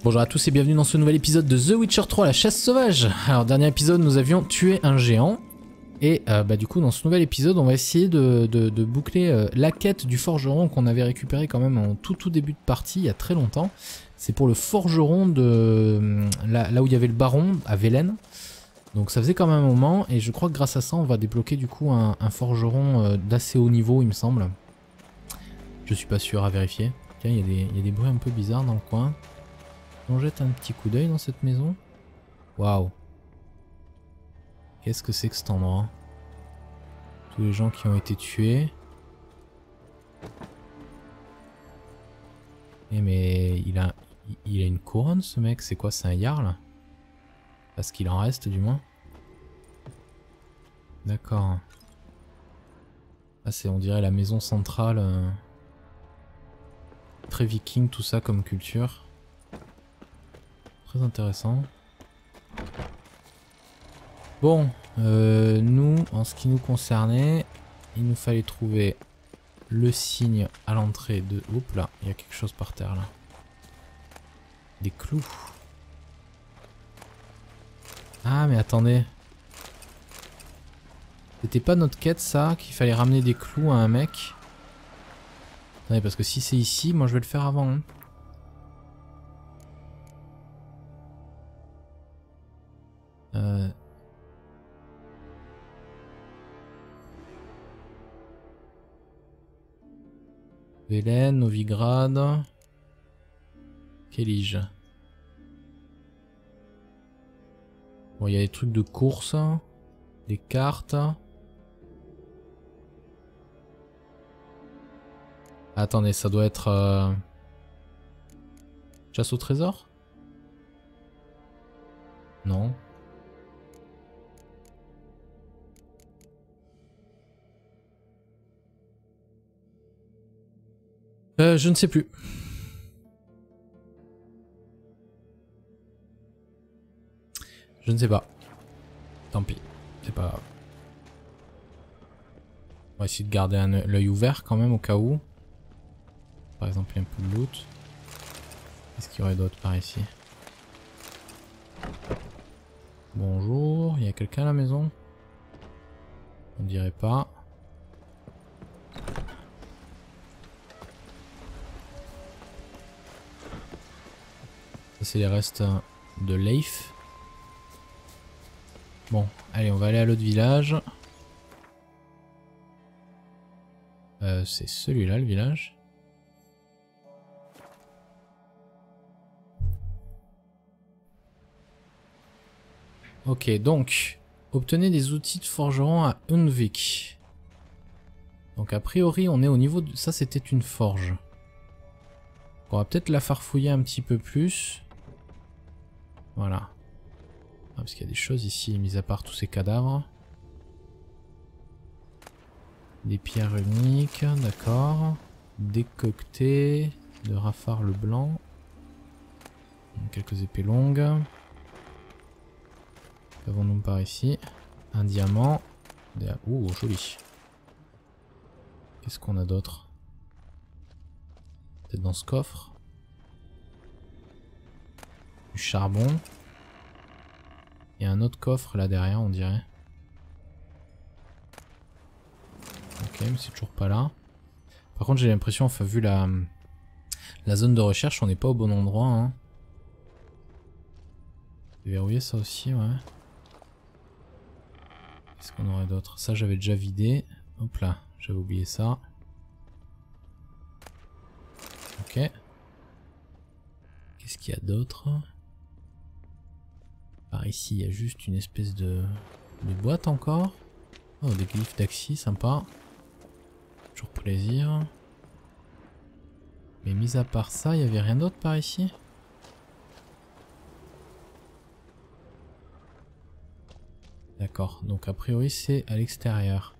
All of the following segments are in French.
Bonjour à tous et bienvenue dans ce nouvel épisode de The Witcher 3, la chasse sauvage. Alors dernier épisode nous avions tué un géant. Et du coup dans ce nouvel épisode on va essayer de boucler la quête du forgeron qu'on avait récupéré quand même en tout début de partie il y a très longtemps. C'est pour le forgeron de là où il y avait le baron à Velen. Donc ça faisait quand même un moment et je crois que grâce à ça on va débloquer du coup un forgeron d'assez haut niveau il me semble. Je suis pas sûr, à vérifier. Tiens, il y a des bruits un peu bizarres dans le coin. On jette un petit coup d'œil dans cette maison. Waouh. Qu'est-ce que c'est que cet endroit? Tous les gens qui ont été tués. Eh mais il a une couronne ce mec, c'est quoi? C'est un jarl? Parce qu'il en reste du moins. D'accord. Ah c'est on dirait la maison centrale. Très viking tout ça comme culture. Très intéressant. Bon, nous, en ce qui nous concernait, il nous fallait trouver le signe à l'entrée de... Oups là, il y a quelque chose par terre là. Des clous. Ah mais attendez. C'était pas notre quête ça, qu'il fallait ramener des clous à un mec? Attendez, parce que si c'est ici, moi je vais le faire avant. Hein. Velen, Novigrad. Kélige. Bon, il y a des trucs de course. Des cartes. Attendez, ça doit être... Chasse au trésor? Non. Je ne sais plus. Je ne sais pas. Tant pis. C'est pas grave. On va essayer de garder l'œil ouvert quand même au cas où. Par exemple, il y a un peu de loot. Qu'est-ce qu'il y aurait d'autre par ici? Bonjour. Il y a quelqu'un à la maison? On dirait pas. C'est les restes de Leif. Bon, allez, on va aller à l'autre village. C'est celui-là le village. Ok, donc, obtenez des outils de forgeron à Undvik. Donc a priori, on est au niveau de... Ça, c'était une forge. On va peut-être la farfouiller un petit peu plus. Voilà. Ah, parce qu'il y a des choses ici, mis à part tous ces cadavres. Des pierres uniques, d'accord. Décoctées. De Rafar le blanc. Quelques épées longues. Qu'avons-nous par ici? Un diamant. Ouh, joli. Qu'est-ce qu'on a d'autre? Peut-être dans ce coffre. Du charbon. Il y a un autre coffre là derrière, on dirait. Ok, mais c'est toujours pas là. Par contre, j'ai l'impression, enfin, vu la zone de recherche, on n'est pas au bon endroit. Hein. Verrouiller ça aussi, ouais. Qu'est-ce qu'on aurait d'autre? Ça, j'avais déjà vidé. Hop là, j'avais oublié ça. Ok. Qu'est-ce qu'il y a d'autre? Par ici, il y a juste une espèce de boîte encore. Oh, des glyphes d'Axi, sympa. Toujours plaisir. Mais mis à part ça, il n'y avait rien d'autre par ici? D'accord, donc a priori c'est à l'extérieur.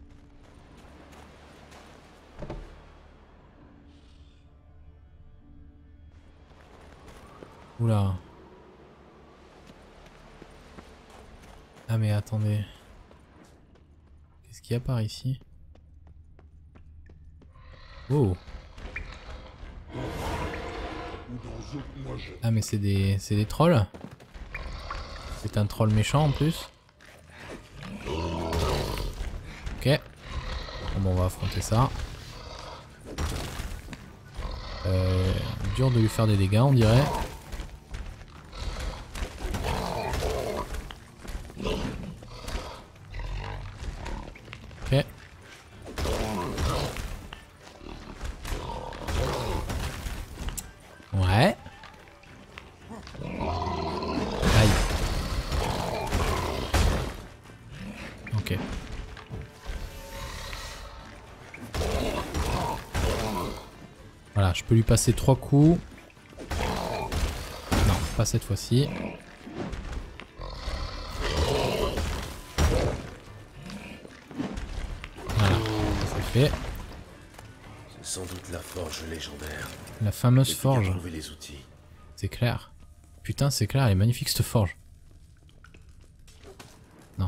Oula. Ah mais attendez. Qu'est-ce qu'il y a par ici? Oh. Ah mais c'est des trolls. C'est un troll méchant en plus. Ok. Bon, on va affronter ça. Dur de lui faire des dégâts on dirait. Ok. Ouais. Aïe. Ok. Voilà, je peux lui passer 3 coups. Non, pas cette fois-ci. Voilà, ça c'est fait. C'est sans doute la forge légendaire. La fameuse forge. Trouver les outils. C'est clair. Putain, c'est clair, elle est magnifique cette forge. Non.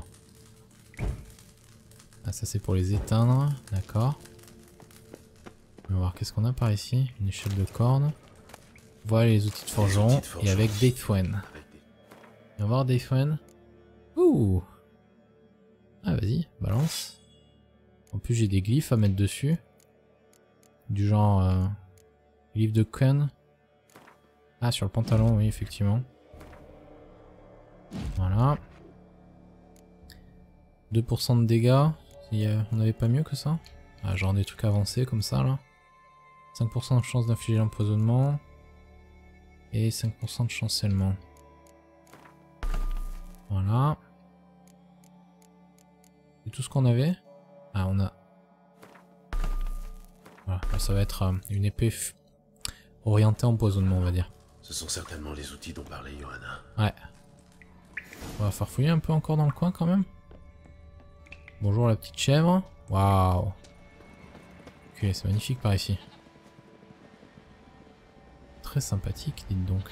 Ah, ça c'est pour les éteindre, d'accord. On va voir qu'est-ce qu'on a par ici. Une échelle de corne. Voilà les outils de forgeron. Et avec Deathwen. Et on va voir Deathwen. Ouh. Ah vas-y, balance. En plus j'ai des glyphes à mettre dessus. Du genre... glyphe de Quen. Ah sur le pantalon, oui effectivement. Voilà. 2% de dégâts. On n'avait pas mieux que ça? Ah, genre des trucs avancés comme ça là. 5% de chance d'infliger l'empoisonnement. Et 5% de chancellement. Voilà. C'est tout ce qu'on avait. Ah on a... Voilà, là, ça va être une épée orientée empoisonnement on va dire. Ce sont certainement les outils dont parlait Johanna. Ouais. On va farfouiller un peu encore dans le coin quand même. Bonjour la petite chèvre. Waouh. Ok, c'est magnifique par ici. Très sympathique, dites donc.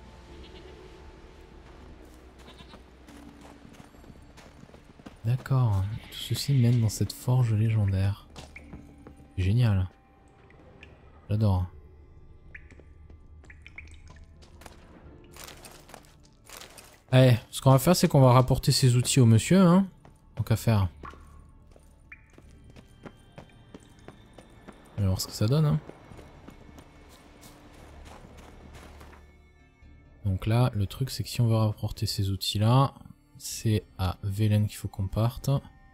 D'accord. Tout ceci mène dans cette forge légendaire. Génial. J'adore. Allez, ce qu'on va faire, c'est qu'on va rapporter ces outils au monsieur, hein. Tant qu'à faire. On va voir ce que ça donne, hein. Donc là, le truc, c'est que si on veut rapporter ces outils-là, c'est à Velen qu'il faut qu'on parte.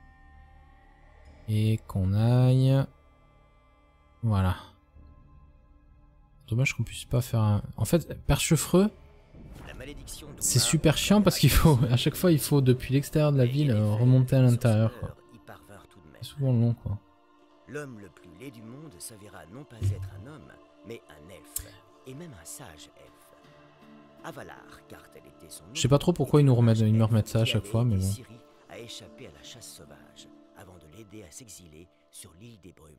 Et qu'on aille... Voilà. Dommage qu'on puisse pas faire un... En fait, Perchefreux, c'est super chiant parce qu'il faut... À chaque fois, il faut, depuis l'extérieur de la ville, remonter à l'intérieur, quoi. C'est souvent long, quoi. L'homme le plus laid du monde s'avéra non pas être un homme, mais un elfe, et même un sage elfe. Avalar, car tel était son nom. Je sais pas trop pourquoi ils me remettent ça à chaque fois, mais bon. Ciri a échappé à la chasse sauvage, avant de l'aider à s'exiler sur l'île des Brumes.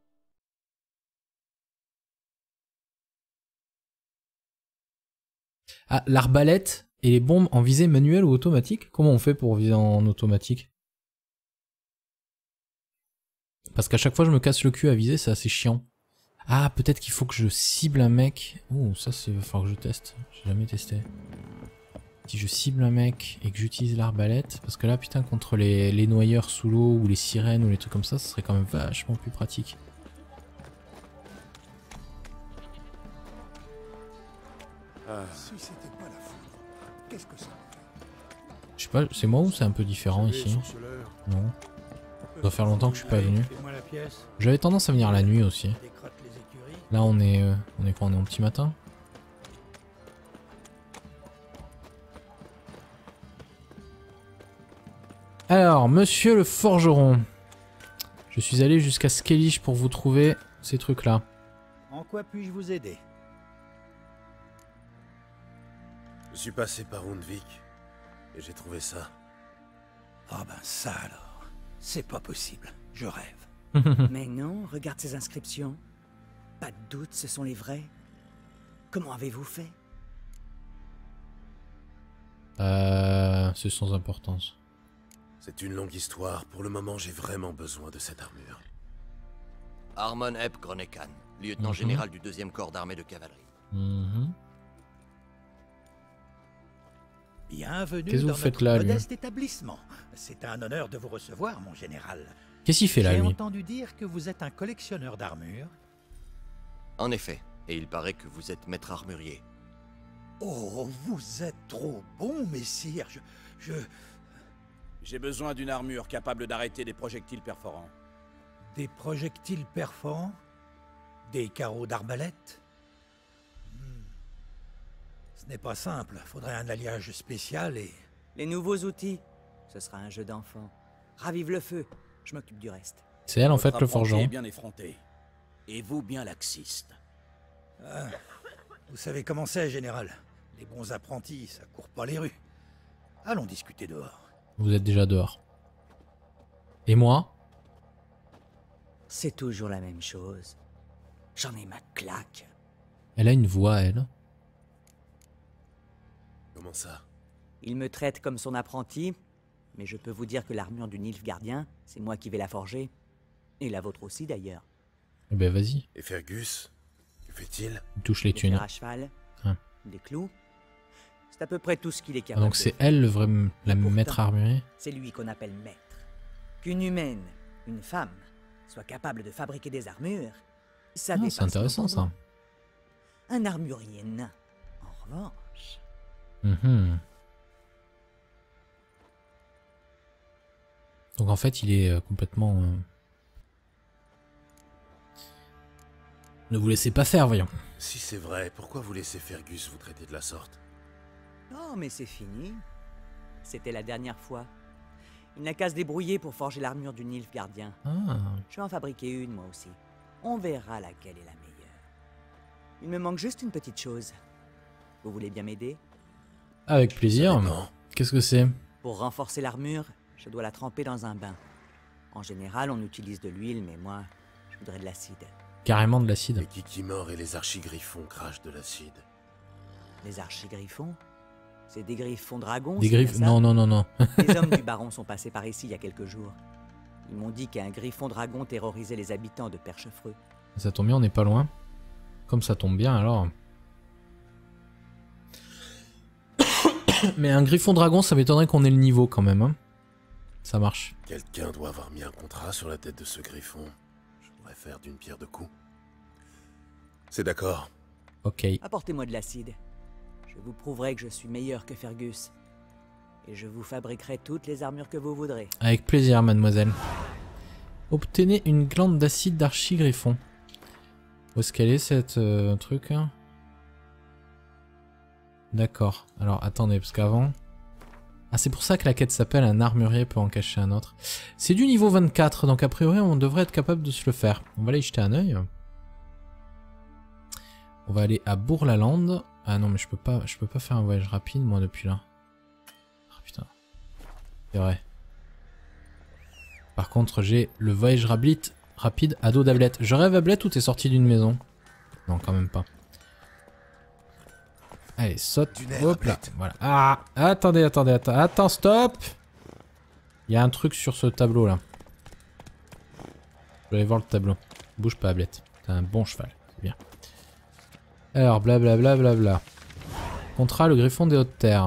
Ah, l'arbalète et les bombes en visée manuelle ou automatique? Comment on fait pour viser en automatique? Parce qu'à chaque fois je me casse le cul à viser, c'est assez chiant. Ah, peut-être qu'il faut que je cible un mec. Oh, ça c'est... Il va falloir que je teste. J'ai jamais testé. Si je cible un mec et que j'utilise l'arbalète, parce que là putain contre les noyeurs sous l'eau ou les sirènes ou les trucs comme ça serait quand même vachement plus pratique. Si c'était pas la foudre, qu'est-ce que ça Je sais pas, c'est moi ou c'est un peu différent ici? Non. Ça doit faire longtemps que je suis pas venu. J'avais tendance à venir la nuit aussi. Là on est quoi? On est en petit matin? Alors, monsieur le forgeron. Je suis allé jusqu'à Skellige pour vous trouver ces trucs-là. En quoi puis-je vous aider? Je suis passé par Undvik et j'ai trouvé ça. Ah ben ça alors, c'est pas possible, je rêve. Mais non, regarde ces inscriptions. Pas de doute, ce sont les vrais. Comment avez-vous fait? C'est sans importance. C'est une longue histoire. Pour le moment, j'ai vraiment besoin de cette armure. Armon Eb Gronekan, lieutenant général du 2e corps d'armée de cavalerie. Bienvenue Qu'est-ce que dans vous faites notre là, lui? modeste établissement. C'est un honneur de vous recevoir, mon général. Qu'est-ce qu'il fait là, J'ai lui? entendu dire que vous êtes un collectionneur d'armures. En effet, et il paraît que vous êtes maître armurier. Oh, vous êtes trop bon, messire. J'ai besoin d'une armure capable d'arrêter des projectiles perforants. Des projectiles perforants? Des carreaux d'arbalète? Ce n'est pas simple. Faudrait un alliage spécial et... Les nouveaux outils, ce sera un jeu d'enfant. Ravive le feu, je m'occupe du reste. C'est elle en fait Votre le apprenti forgeron. est bien effronté. Et vous bien laxiste. Vous savez comment c'est, général. Les bons apprentis, ça court pas les rues. Allons discuter dehors. Vous êtes déjà dehors. Et moi? C'est toujours la même chose. J'en ai ma claque. Elle a une voix, elle. Comment ça? Il me traite comme son apprenti, mais je peux vous dire que l'armure du Nilfgaardien, c'est moi qui vais la forger. Et la vôtre aussi d'ailleurs. Eh ben vas-y, Et Fergus? Que fait-il? il touche les Des thunes. fers à cheval, Hein. des clous. C'est à peu près tout ce qu'il est Ah, capable donc de c'est faire. elle le vrai la Pourtant, maître armurier? C'est lui qu'on appelle maître. Qu'une humaine, une femme, soit capable de fabriquer des armures, ça Ah, dépasse c'est intéressant nos ça. convois. Un armurier nain, en revanche. Mhm. Donc en fait il est complètement... Ne vous laissez pas faire, voyons. Si c'est vrai, pourquoi vous laissez Fergus vous traiter de la sorte? Oh, mais c'est fini. C'était la dernière fois. Il n'a qu'à se débrouiller pour forger l'armure du Nilfgaardien. Ah, Je vais en fabriquer une, moi aussi. On verra laquelle est la meilleure. Il me manque juste une petite chose. Vous voulez bien m'aider? avec plaisir. Non. Qu'est-ce que c'est? Pour renforcer l'armure, je dois la tremper dans un bain. En général, on utilise de l'huile, mais moi, je voudrais de l'acide. Carrément de l'acide. Les Kikimor et les archigriffons crachent de l'acide. Les archigriffons? C'est des griffons dragons? Des c'est bien griffes... ça? Non, non, non, non. Les hommes du baron sont passés par ici il y a quelques jours. Ils m'ont dit qu'un griffon dragon terrorisait les habitants de Perchefreux. Ça tombe bien, on n'est pas loin. Comme ça tombe bien, alors... Mais un griffon dragon, ça m'étonnerait qu'on ait le niveau quand même. Hein. Ça marche. Quelqu'un doit avoir mis un contrat sur la tête de ce griffon. Je pourrais faire d'une pierre deux coups. C'est d'accord. Ok. Apportez-moi de l'acide. Je vous prouverai que je suis meilleur que Fergus. Et je vous fabriquerai toutes les armures que vous voudrez. Avec plaisir, mademoiselle. Obtenez une glande d'acide d'archigriffon. Où est-ce qu'elle est, cette truc hein? D'accord. Alors, attendez, parce qu'avant... Ah, c'est pour ça que la quête s'appelle un armurier peut en cacher un autre. C'est du niveau 24, donc a priori, on devrait être capable de se le faire. On va aller y jeter un œil. On va aller à Bourg-la-Lande. Ah non, mais je peux pas faire un voyage rapide, moi, depuis là. Ah, putain. C'est vrai. Par contre, j'ai le voyage rapide à dos d'Ablette. Je rêve Ablette ou t'es sorti d'une maison? Non, quand même pas. Allez, saute. Hop là. Voilà. Ah, attendez, attends, stop. Il y a un truc sur ce tableau là. Je vais aller voir le tableau. Bouge pas, Ablette. T'as un bon cheval, c'est bien. Alors, blablabla, blabla. Contrat le griffon des hautes terres.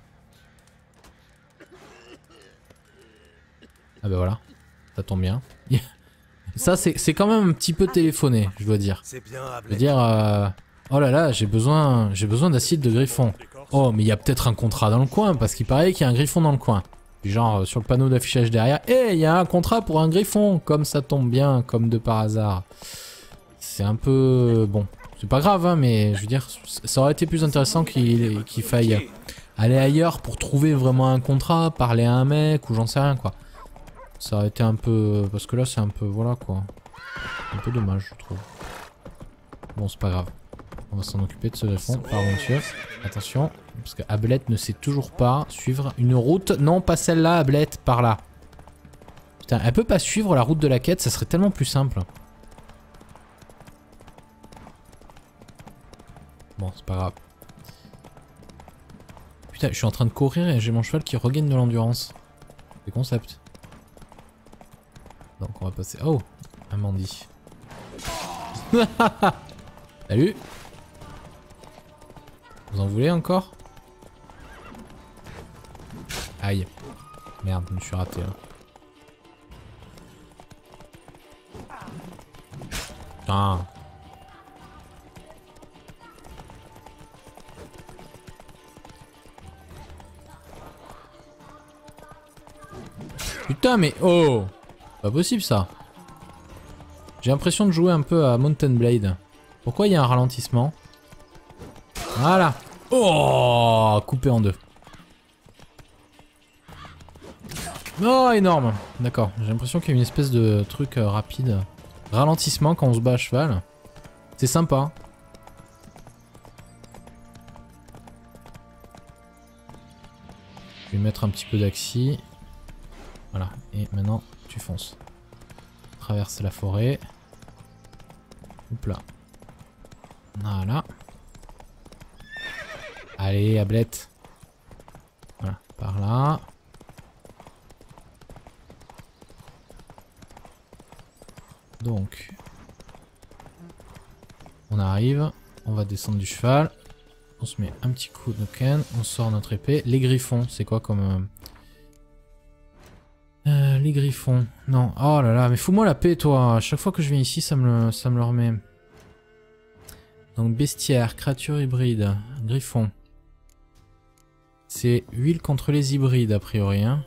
Ah bah voilà. Ça tombe bien. Ça, c'est quand même un petit peu téléphoné, je dois dire. C'est bien, Je veux dire, oh là là, j'ai besoin d'acide de griffon. Oh, mais il y a peut-être un contrat dans le coin, parce qu'il paraît qu'il y a un griffon dans le coin. Puis genre, sur le panneau d'affichage derrière, il y a un contrat pour un griffon, comme ça tombe bien, comme de par hasard. C'est un peu... Bon, c'est pas grave, hein, mais je veux dire, ça aurait été plus intéressant qu'il faille aller ailleurs pour trouver vraiment un contrat, parler à un mec, ou j'en sais rien, quoi. Ça aurait été un peu... Parce que là, c'est un peu... Voilà, quoi. Un peu dommage, je trouve. Bon, c'est pas grave. On va s'en occuper de ce griffon. Pardon, monsieur. Attention. Parce que Ablette ne sait toujours pas suivre une route. Non, pas celle-là, Ablette. Par là. Putain, elle peut pas suivre la route de la quête. Ça serait tellement plus simple. Bon, c'est pas grave. Putain, je suis en train de courir et j'ai mon cheval qui regagne de l'endurance. C'est concept. Donc on va passer... Oh, un bandit. Salut. Vous en voulez encore? Aïe. Merde, je me suis raté là. Putain. Putain mais oh! Pas possible ça. J'ai l'impression de jouer un peu à Mountain Blade. Pourquoi il y a un ralentissement? Voilà. Oh! Coupé en deux. Oh énorme. D'accord. J'ai l'impression qu'il y a une espèce de truc rapide. Ralentissement quand on se bat à cheval. C'est sympa. Je vais mettre un petit peu d'axi. Voilà. Et maintenant, tu fonces. Traverse la forêt. Hop là. Voilà. Allez, Ablette. Voilà, par là. Donc, on arrive, on va descendre du cheval, on se met un petit coup de ken, on sort notre épée. Les griffons, c'est quoi comme... les griffons, non, oh là là, mais fous-moi la paix toi, à chaque fois que je viens ici ça me le remet. Donc bestiaire, créature hybride, griffon. C'est huile contre les hybrides a priori, hein.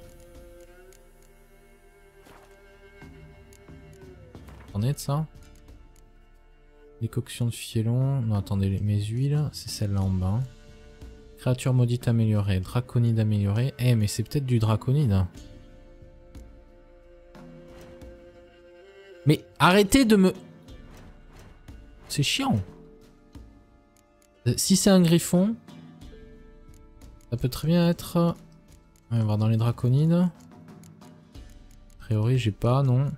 Attendez de ça. Décoction de fielon. Non, attendez, mes huiles, c'est celle-là en bas. Créature maudite améliorée. Draconide améliorée. Eh, mais c'est peut-être du draconide. Mais arrêtez de me... C'est chiant. Si c'est un griffon, ça peut très bien être... On va voir dans les draconides. A priori, j'ai pas, non.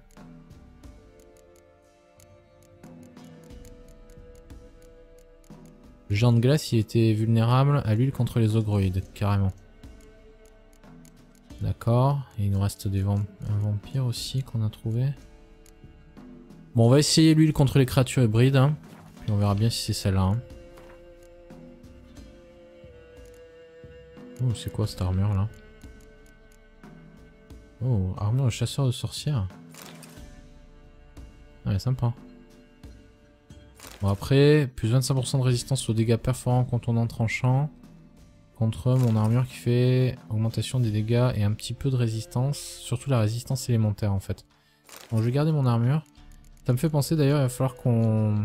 Le géant de glace, il était vulnérable à l'huile contre les ogroïdes, carrément. D'accord. Et il nous reste des un vampire aussi qu'on a trouvé. Bon, on va essayer l'huile contre les créatures hybrides. Hein. Puis on verra bien si c'est celle-là. Hein. Oh, c'est quoi cette armure là? Oh, armure de chasseur de sorcières. Ouais, sympa. Bon après, plus 25% de résistance aux dégâts perforants quand on entre en tranchant. Contre mon armure qui fait augmentation des dégâts et un petit peu de résistance. Surtout la résistance élémentaire en fait. Bon, je vais garder mon armure. Ça me fait penser d'ailleurs, il va falloir qu'on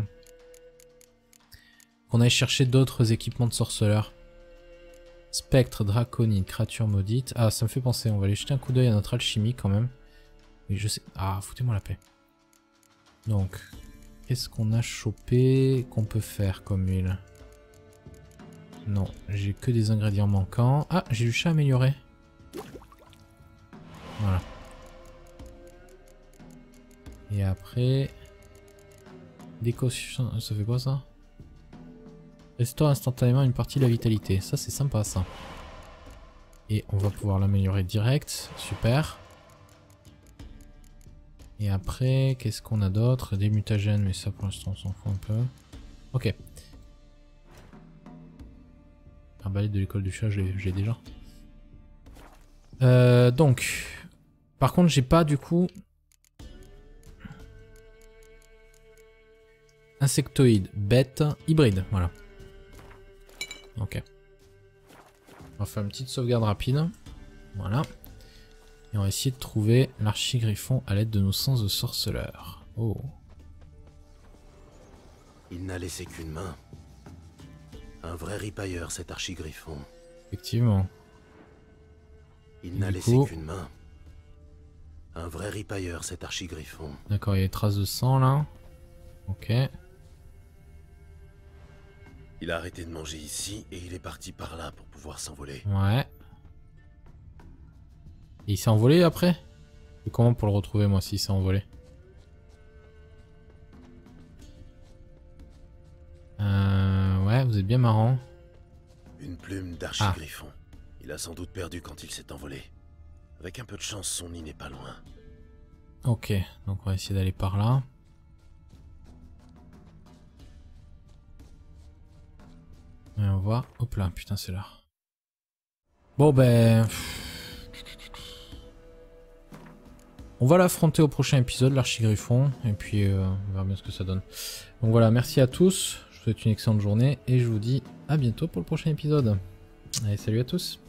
aille chercher d'autres équipements de sorceleurs. Spectre, draconide, créature maudite. Ah, ça me fait penser, on va aller jeter un coup d'œil à notre alchimie quand même. Oui, je sais. Ah, foutez-moi la paix. Donc... Qu'est-ce qu'on a chopé qu'on peut faire comme huile? Non, j'ai que des ingrédients manquants. Ah, j'ai du chat amélioré. Voilà. Et après... Décoction... Ça fait quoi ça? Restaure instantanément une partie de la vitalité. Ça c'est sympa ça. Et on va pouvoir l'améliorer direct. Super. Et après, qu'est-ce qu'on a d'autre? Des mutagènes, mais ça pour l'instant on s'en fout un peu. Ok. Arbalète de l'école du chat, j'ai déjà. Donc, par contre j'ai pas du coup... Insectoïde, bête, hybride, voilà. Ok. On va faire une petite sauvegarde rapide. Voilà. Et on va essayer de trouver l'archigriffon à l'aide de nos sens de sorceleur. Oh. Il n'a laissé qu'une main. Un vrai ripailleur, cet archigriffon. Effectivement. Il n'a laissé qu'une main. Un vrai ripailleur, cet archigriffon. D'accord, il y a des traces de sang là. Ok. Il a arrêté de manger ici et il est parti par là pour pouvoir s'envoler. Ouais. Et il s'est envolé après? Et comment pour le retrouver moi s'il s'est envolé? Ouais, vous êtes bien marrant. Une plume d'archigriffon. Il a sans doute perdu quand il s'est envolé. Avec un peu de chance, son nid n'est pas loin. Ok, donc on va essayer d'aller par là. Et on va voir. Hop là, putain, c'est là. Bon, ben... On va l'affronter au prochain épisode, l'Archigriffon. Et puis, on verra bien ce que ça donne. Donc voilà, merci à tous. Je vous souhaite une excellente journée. Et je vous dis à bientôt pour le prochain épisode. Allez, salut à tous.